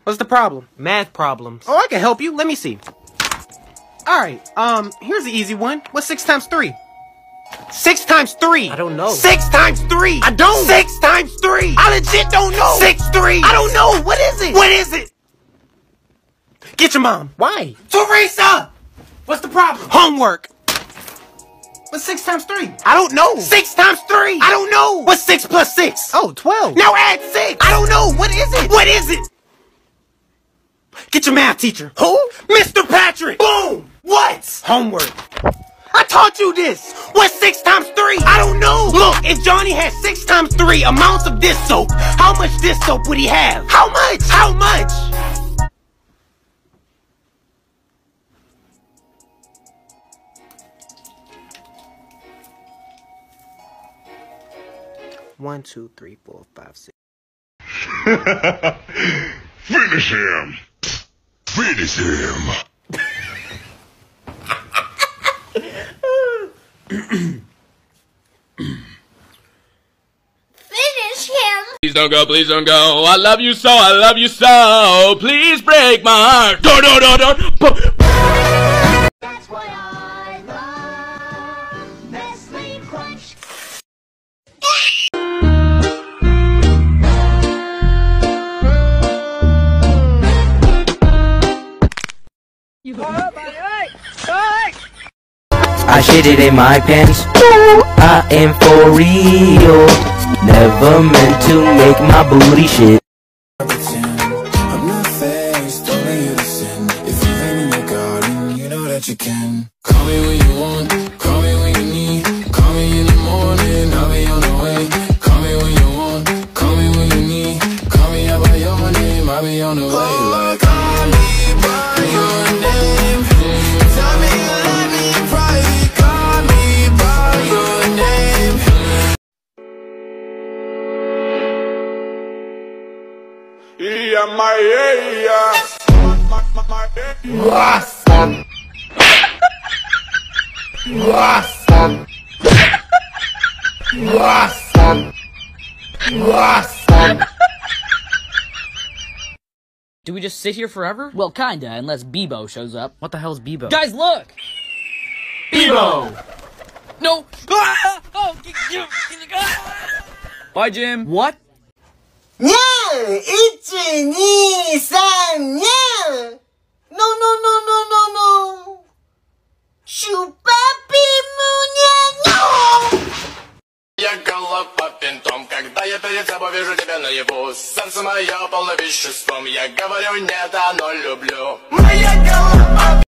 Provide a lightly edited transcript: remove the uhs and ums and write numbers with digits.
What's the problem? Math problems. Oh, I can help you. Let me see. Alright, here's the easy one. What's 6 times 3? 6 times 3. I don't know. 6 times 3. I don't. 6 times 3. I legit don't know. 6 3. I don't know. What is it? What is it? Get your mom. Why? Teresa! What's the problem? Homework. What's 6 times 3? I don't know. 6 times 3. I don't know. What's 6 plus 6? Oh, 12. Now add 6. I don't know. What is it? What is it? Get your math teacher. Who? Mr. Patrick. Boom. What? Homework. I taught you this. What's 6 times 3? I don't know. Look, if Johnny had 6 times 3 amounts of dish soap, how much dish soap would he have? How much? How much? One, two, three, 4, 5, 6. Finish him! Finish him! Finish him! Please don't go, please don't go. I love you so, I love you so. Please break my heart. No, no, no, no. That's what I love. Nestle Crunch. I shit it in my pants. I am for real. Never meant to make my booty shit. I'm not faced, don't let you listen. If you've been in your garden, you know that you can. Call me when you want, call me when you need. Call me in the morning, I'll be on the way. Call me when you want, call me when you need. Call me out by your name, I'll be on the way. Like, call me by your name. Tell me you let me in private. Call me by your name. Yeah, my yeah. Do we just sit here forever? Well, kinda, unless Bebo shows up. What the hell's Bebo? Guys, look! Bebo! No! Ah! Oh! Bye, Jim. What? 냐! 1, 2, 3, 냐! No, no, no, no, no, no! Щупапи муня, no! Я голова пинтом, когда я перед собой вижу тебя наяву. Сердце мое полно веществом, я говорю нет, оно люблю.